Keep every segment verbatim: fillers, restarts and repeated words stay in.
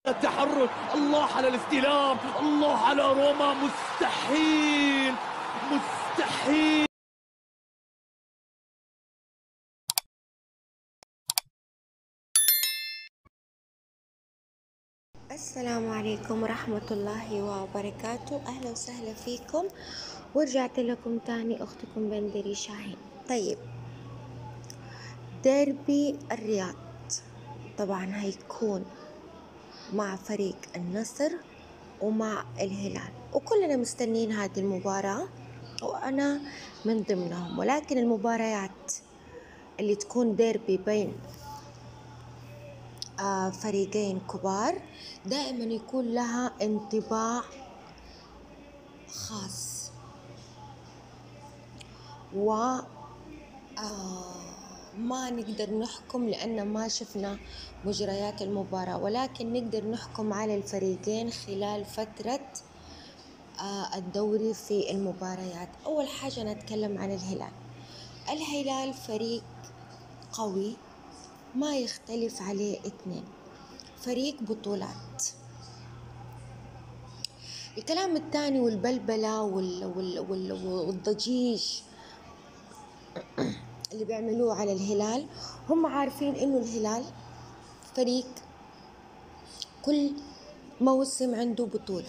التحرك، الله على الاستلام، الله على روما. مستحيل مستحيل. السلام عليكم ورحمة الله وبركاته. أهلا وسهلا فيكم، ورجعت لكم تاني أختكم بندري شاهين. طيب، ديربي الرياض طبعا هيكون مع فريق النصر ومع الهلال، وكلنا مستنين هذه المباراة وأنا من ضمنهم. ولكن المباريات اللي تكون ديربي بين آه فريقين كبار دائما يكون لها انطباع خاص، و آه ما نقدر نحكم لأن ما شفنا مجريات المباراة، ولكن نقدر نحكم على الفريقين خلال فترة آه الدوري في المباريات. أول حاجة نتكلم عن الهلال. الهلال فريق قوي ما يختلف عليه اثنين، فريق بطولات. الكلام الثاني والبلبلة وال وال وال والضجيج اللي بيعملوه على الهلال، هم عارفين انه الهلال فريق كل موسم عنده بطولة،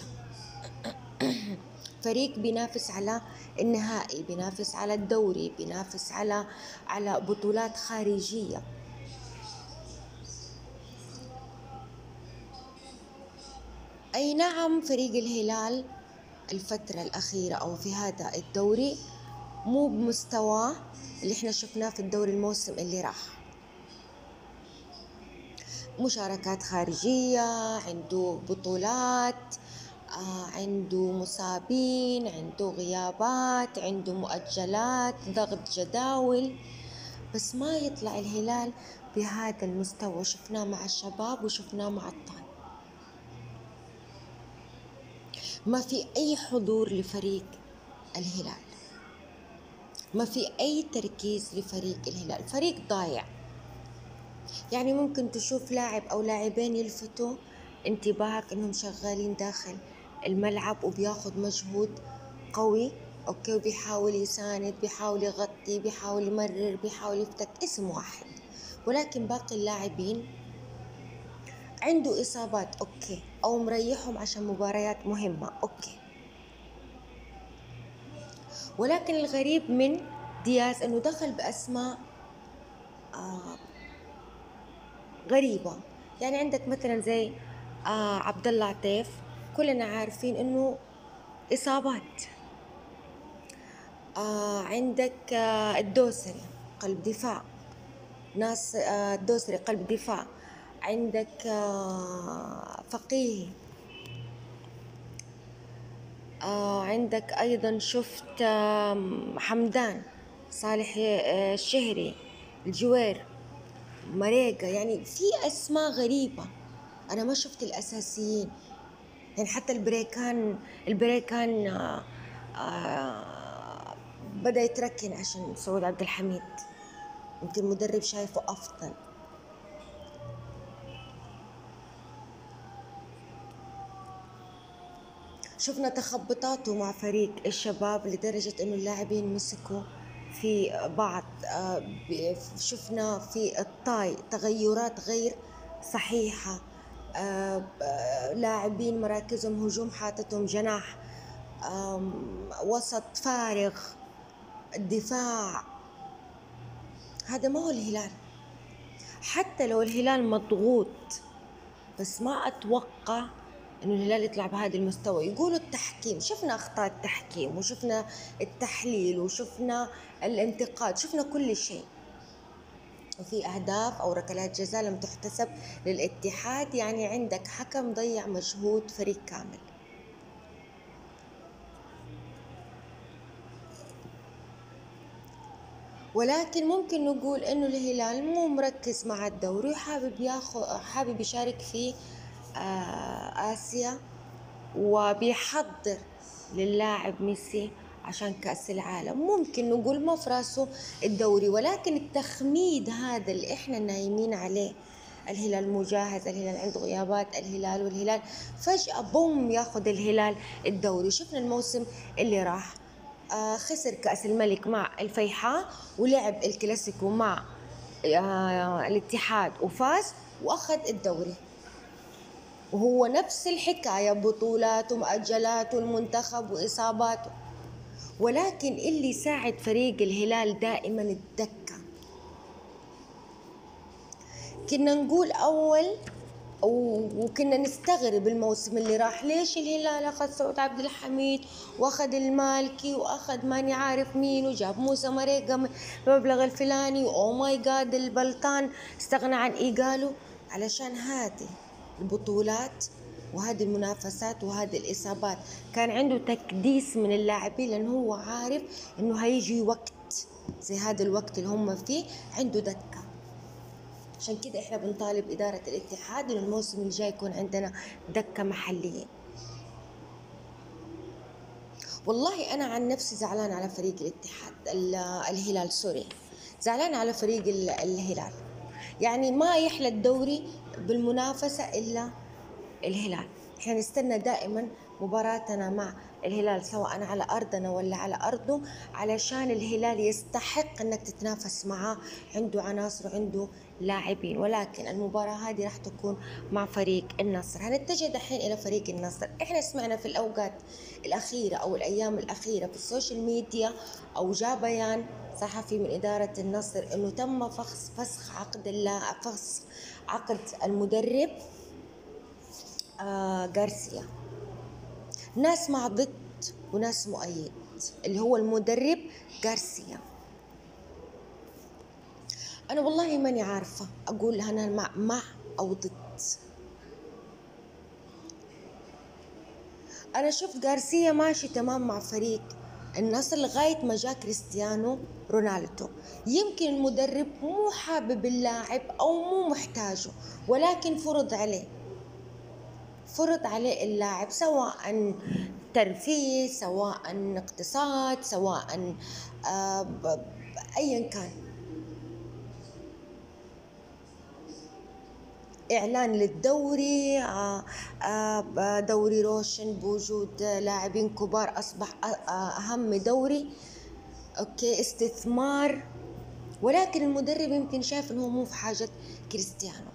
فريق بينافس على النهائي، بينافس على الدوري، بينافس على على بطولات خارجية. أي نعم، فريق الهلال الفترة الأخيرة أو في هذا الدوري مو بمستواه اللي احنا شفناه في الدوري الموسم اللي راح. مشاركات خارجية، عنده بطولات، آه عنده مصابين، عنده غيابات، عنده مؤجلات، ضغط جداول، بس ما يطلع الهلال بهذا المستوى. شفناه مع الشباب وشفناه مع الطائي. ما في أي حضور لفريق الهلال، ما في أي تركيز لفريق الهلال، فريق ضايع. يعني ممكن تشوف لاعب أو لاعبين يلفتوا انتباهك إنهم شغالين داخل الملعب وبياخد مجهود قوي، أوكي، وبيحاول يساند، بيحاول يغطي، بيحاول يمرر، بيحاول يفتك، اسم واحد. ولكن باقي اللاعبين عنده إصابات، أوكي، أو مريحهم عشان مباريات مهمة، أوكي. ولكن الغريب من دياز إنه دخل بأسماء آه غريبة. يعني عندك مثلا زي آه عبد الله عطيف، كلنا عارفين إنه إصابات. آه عندك آه الدوسري قلب دفاع، ناس آه الدوسري قلب دفاع. عندك آه فقيه، آه عندك أيضا شفت آه حمدان صالح، آه الشهري، الجوير، مريقة. يعني في أسماء غريبة، أنا ما شفت الأساسيين. يعني حتى البريكان البريكان آه آه بدأ يتركن عشان سعود عبد الحميد، يمكن المدرب شايفه أفضل. شفنا تخبطاته مع فريق الشباب لدرجة إنه اللاعبين مسكوا في بعض. آه شفنا في الطاي تغيرات غير صحيحة. آه لاعبين مراكزهم هجوم حاطتهم جناح، وسط فارغ، الدفاع. هذا ما هو الهلال. حتى لو الهلال مضغوط، بس ما أتوقع إنه الهلال يطلع بهذا المستوى. يقولوا التحكيم، شفنا أخطاء التحكيم وشفنا التحليل وشفنا الانتقاد، شفنا كل شيء، وفي أهداف أو ركلات جزاء لم تحتسب للاتحاد. يعني عندك حكم ضيع مجهود فريق كامل. ولكن ممكن نقول إنه الهلال مو مركز مع الدوري، حابب ياخذ حابب يشارك في آه آسيا، وبيحضر للاعب ميسي عشان كأس العالم. ممكن نقول ما في راسه الدوري، ولكن التخميد هذا اللي احنا نايمين عليه الهلال مجهز، الهلال عنده غيابات، الهلال والهلال فجأة بوم ياخذ الهلال الدوري. شفنا الموسم اللي راح آه خسر كأس الملك مع الفيحاء، ولعب الكلاسيكو مع آه الاتحاد وفاز وأخذ الدوري، وهو نفس الحكاية، بطولات ومؤجلات والمنتخب وإصاباته. ولكن اللي ساعد فريق الهلال دائما الدكة. كنا نقول أول وكنا نستغرب الموسم اللي راح ليش الهلال أخذ سعود عبد الحميد وأخذ المالكي وأخذ ماني عارف مين وجاب موسى مريقة بمبلغ الفلاني، وأو ماي جاد البلطان استغنى عن إيقاله، علشان هذه البطولات وهذه المنافسات وهذه الإصابات. كان عنده تكديس من اللاعبين لأنه هو عارف إنه هيجي وقت زي هذا الوقت اللي هم فيه عنده دكة. عشان كده إحنا بنطالب إدارة الاتحاد إنه الموسم الجاي يكون عندنا دكة محلية. والله أنا عن نفسي زعلان على فريق الاتحاد الهلال سوري، زعلان على فريق الهلال. يعني ما يحلى الدوري بالمنافسة إلا الهلال. إحنا نستنى دائما مباراتنا مع الهلال سواء على أرضنا ولا على أرضه، علشان الهلال يستحق أنك تتنافس معه، عنده عناصر وعنده لاعبين. ولكن المباراة هذه راح تكون مع فريق النصر. هنتجه دحين إلى فريق النصر. إحنا سمعنا في الأوقات الأخيرة أو الأيام الأخيرة في السوشيال ميديا أو جاء بيان صحفي من إدارة النصر إنه تم فسخ فسخ عقد اللاعب فسخ عقد المدرب آه غارسيا. ناس مع ضد وناس مؤيد، اللي هو المدرب غارسيا. أنا والله ماني عارفة أقول أنا مع, مع أو ضد. أنا شفت غارسيا ماشي تمام مع فريق النصر لغاية ما جاء كريستيانو رونالدو. يمكن المدرب مو حابب اللاعب أو مو محتاجه، ولكن فرض عليه فرض عليه اللاعب، سواء ترفيه سواء اقتصاد سواء آه أيا كان، إعلان للدوري آه آه دوري روشن بوجود لاعبين كبار أصبح أهم دوري، أوكي استثمار. ولكن المدرب يمكن شايف إنه مو في حاجة كريستيانو.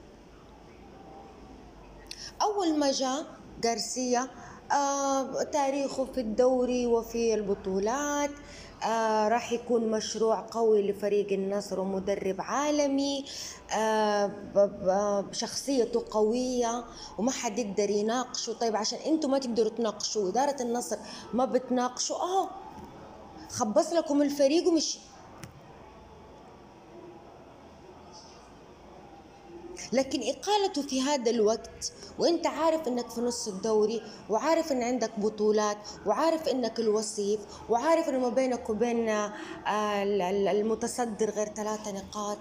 أول ما جاء غارسيا آه تاريخه في الدوري وفي البطولات آه راح يكون مشروع قوي لفريق النصر ومدرب عالمي آه بشخصيته قوية وما حد يقدر يناقشه. طيب عشان انتم ما تقدروا تناقشوا، إدارة النصر ما بتناقشوا، اهو خبص لكم الفريق ومشي. لكن إقالته في هذا الوقت وإنت عارف إنك في نص الدوري وعارف إن عندك بطولات وعارف إنك الوصيف وعارف إنه ما بينك وبين المتصدر غير ثلاثة نقاط،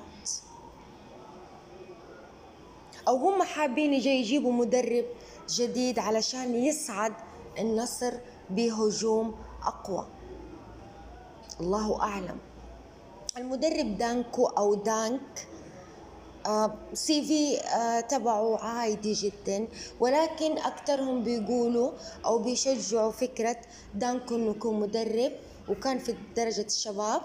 أو هم حابين يجي يجيبوا مدرب جديد علشان يصعد النصر بهجوم أقوى، الله أعلم. المدرب دانكو أو دانك آه سي في آه تبعه عادي جدا، ولكن أكثرهم بيقولوا أو بيشجعوا فكرة دانكو إنه يكون مدرب، وكان في درجة الشباب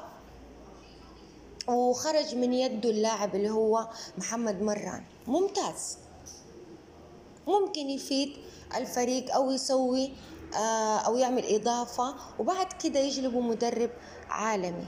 وخرج من يده اللاعب اللي هو محمد مران، ممتاز، ممكن يفيد الفريق أو يسوي آه أو يعمل إضافة، وبعد كده يجلبوا مدرب عالمي.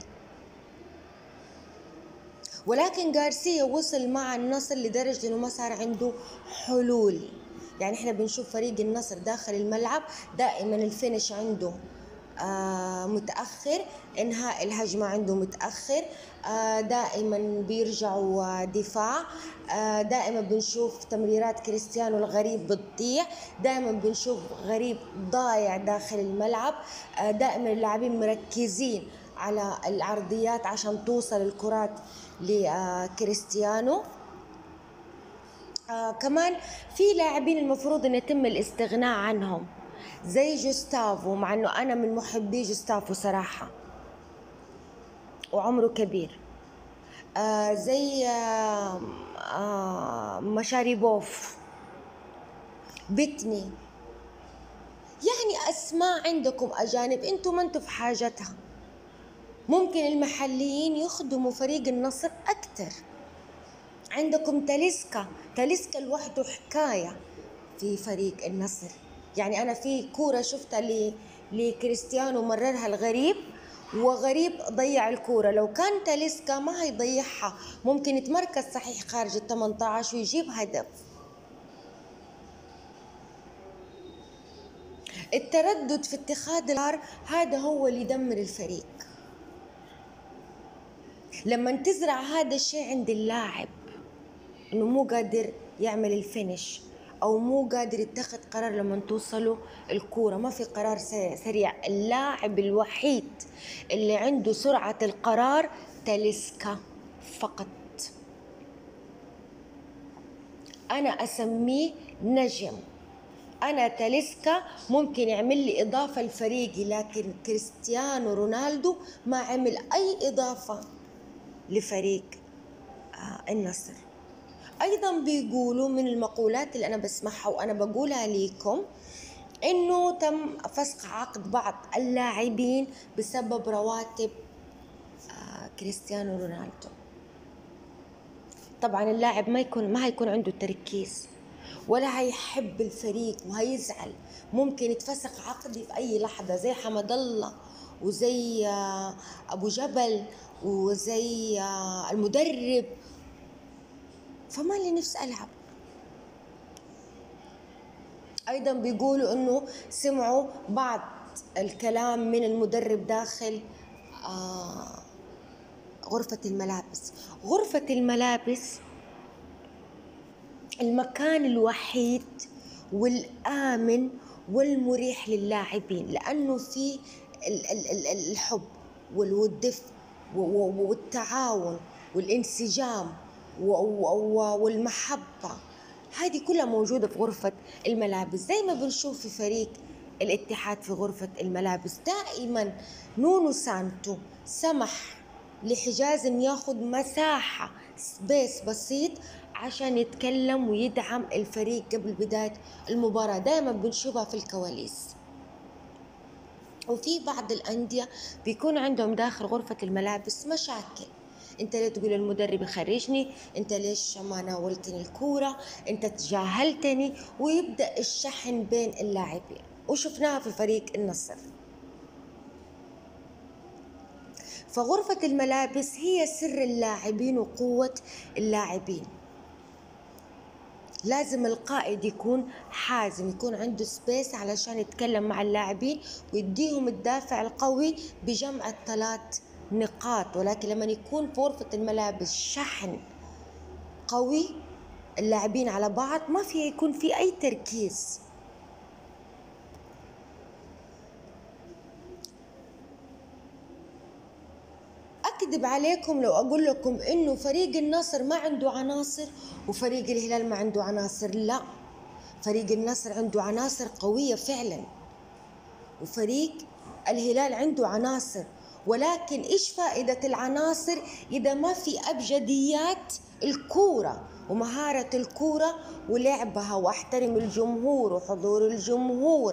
ولكن غارسيا وصل مع النصر لدرجة إنه ما صار عنده حلول. يعني إحنا بنشوف فريق النصر داخل الملعب دائما الفينش عنده آه متأخر، إنهاء الهجمة عنده متأخر، آه دائما بيرجعوا دفاع، آه دائما بنشوف تمريرات كريستيانو الغريب بتضيع، دائما بنشوف غريب ضايع داخل الملعب، آه دائما اللاعبين مركزين على العرضيات عشان توصل الكرات لكريستيانو. آه كمان في لاعبين المفروض ان يتم الاستغناء عنهم زي جوستافو، مع انه انا من محبي جوستافو صراحة وعمره كبير، آه زي آه آه مشاريبوف، بتني، يعني أسماء عندكم أجانب أنتم ما أنتم في حاجتها. ممكن المحليين يخدموا فريق النصر أكتر. عندكم تاليسكا، تاليسكا لوحده حكاية في فريق النصر. يعني أنا في كورة شفتها ل... لكريستيانو مررها الغريب، وغريب ضيع الكورة. لو كان تاليسكا ما هيضيعها، ممكن يتمركز صحيح خارج ال ثمانية عشر ويجيب هدف. التردد في اتخاذ القرار هذا هو اللي يدمر الفريق. لما تزرع هذا الشيء عند اللاعب انه مو قادر يعمل الفينش او مو قادر يتخذ قرار لما توصله الكورة، ما في قرار سريع. اللاعب الوحيد اللي عنده سرعة القرار تاليسكا فقط. انا اسميه نجم. أنا تاليسكا ممكن يعمل لي إضافة لفريقي، لكن كريستيانو رونالدو ما عمل أي إضافة لفريق آه النصر. أيضا بيقولوا من المقولات اللي أنا بسمعها وأنا بقولها لكم إنه تم فسخ عقد بعض اللاعبين بسبب رواتب آه كريستيانو رونالدو. طبعا اللاعب ما يكون ما هيكون عنده تركيز ولا هيحب الفريق وهيزعل. ممكن يتفسخ عقدي في أي لحظة، زي حمد الله وزي أبو جبل وزي المدرب. فما لي نفس ألعب. أيضا بيقولوا أنه سمعوا بعض الكلام من المدرب داخل غرفة الملابس. غرفة الملابس المكان الوحيد والآمن والمريح للاعبين، لأنه في الحب والدفء والتعاون والانسجام والمحبة، هذه كلها موجودة في غرفة الملابس. زي ما بنشوف في فريق الاتحاد في غرفة الملابس، دائما نونو سانتو سمح لحجازم ياخذ مساحة سبيس بسيط عشان يتكلم ويدعم الفريق قبل بداية المباراة. دائما بنشوفها في الكواليس. وفي بعض الأندية بيكون عندهم داخل غرفة الملابس مشاكل. انت ليه تقول المدرب يخرجني، انت ليش ما ناولتني الكورة، انت تجاهلتني، ويبدأ الشحن بين اللاعبين. وشفناها في فريق النصر. فغرفة الملابس هي سر اللاعبين وقوة اللاعبين. لازم القائد يكون حازم، يكون عنده سبيس علشان يتكلم مع اللاعبين ويديهم الدافع القوي بجمع الثلاث نقاط. ولكن لما يكون في غرفة الملابس شحن قوي اللاعبين على بعض، ما في يكون في أي تركيز. أكذب عليكم لو أقول لكم إنه فريق النصر ما عنده عناصر وفريق الهلال ما عنده عناصر. لا، فريق النصر عنده عناصر قوية فعلا، وفريق الهلال عنده عناصر. ولكن إيش فائدة العناصر إذا ما في أبجديات الكورة ومهارة الكورة ولعبها واحترم الجمهور وحضور الجمهور،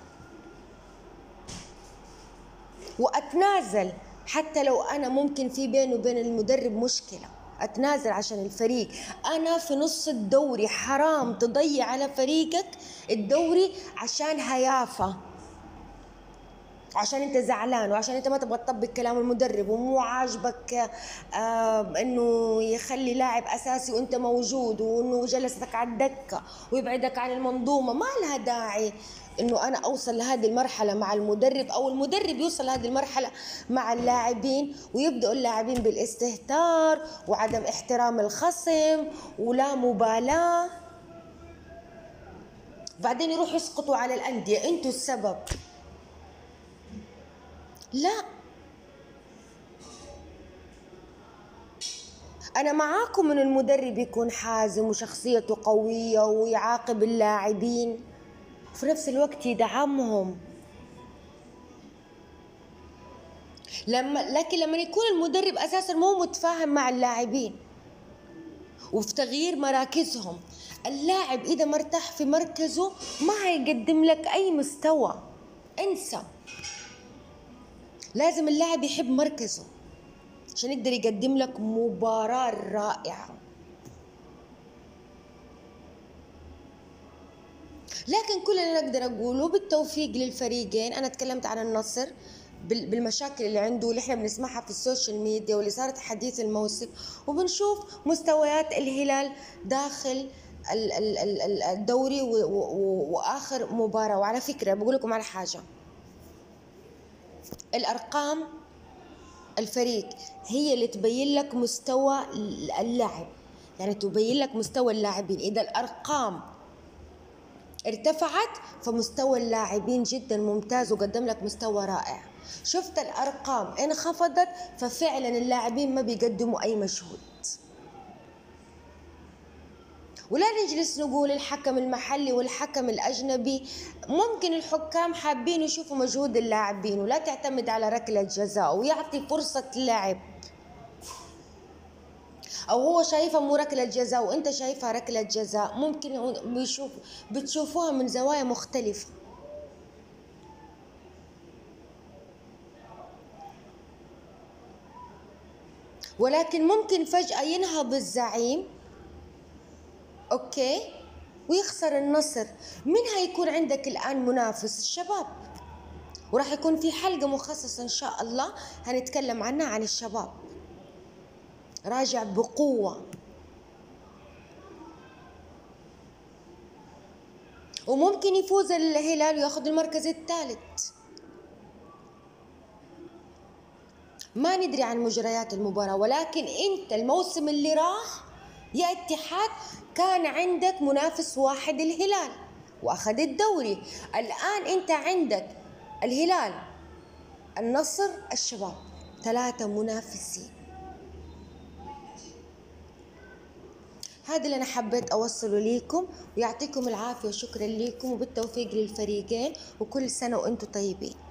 وأتنازل حتى لو أنا ممكن في بيني وبين المدرب مشكلة، أتنازل عشان الفريق. أنا في نص الدوري، حرام تضيع على فريقك الدوري عشان هيافة، عشان انت زعلان وعشان انت ما تبغى تطبق كلام المدرب ومو عاجبك آه انه يخلي لاعب اساسي وانت موجود، وانه جلسك على الدكة ويبعدك عن المنظومة. ما لها داعي انه انا اوصل لهذه المرحلة مع المدرب او المدرب يوصل لهذه المرحلة مع اللاعبين، ويبدأوا اللاعبين بالاستهتار وعدم احترام الخصم ولا مبالاة، بعدين يروحوا يسقطوا على الأندية انتوا السبب. لا، أنا معاكم إن المدرب يكون حازم وشخصيته قوية ويعاقب اللاعبين وفي نفس الوقت يدعمهم. لما لكن لما يكون المدرب أساسا مو متفاهم مع اللاعبين، وفي تغيير مراكزهم. اللاعب إذا مرتاح في مركزه ما هيقدم لك أي مستوى، انسى. لازم اللاعب يحب مركزه عشان يقدر يقدم لك مباراة رائعة. لكن كل اللي نقدر أقوله بالتوفيق للفريقين. أنا تكلمت عن النصر بالمشاكل اللي عنده اللي احنا بنسمعها في السوشيال ميديا واللي صارت حديث الموسم، وبنشوف مستويات الهلال داخل الدوري وآخر مباراة. وعلى فكرة بقول لكم على حاجة، الأرقام الفريق هي اللي تبين لك مستوى اللاعب، يعني تبين لك مستوى اللاعبين. إذا الأرقام ارتفعت فمستوى اللاعبين جدا ممتاز وقدم لك مستوى رائع. شفت الأرقام انخفضت ففعلا اللاعبين ما بيقدموا أي مجهود. ولا نجلس نقول الحكم المحلي والحكم الأجنبي، ممكن الحكام حابين يشوفوا مجهود اللاعبين، ولا تعتمد على ركلة جزاء ويعطي فرصة لعب، أو هو شايفها مو ركلة جزاء وأنت شايفها ركلة جزاء، ممكن بيشوف بتشوفوها من زوايا مختلفة. ولكن ممكن فجأة ينهض الزعيم أوكي ويخسر النصر. مين هيكون عندك الآن منافس؟ الشباب. وراح يكون في حلقة مخصصة إن شاء الله هنتكلم عنها عن الشباب. راجع بقوة، وممكن يفوز الهلال وياخذ المركز الثالث. ما ندري عن مجريات المباراة، ولكن انت الموسم اللي راح يا اتحاد كان عندك منافس واحد الهلال واخذ الدوري. الآن انت عندك الهلال، النصر، الشباب، ثلاثة منافسين. هذا اللي أنا حبيت أوصله ليكم، ويعطيكم العافية وشكرا لكم وبالتوفيق للفريقين، وكل سنة وأنتم طيبين.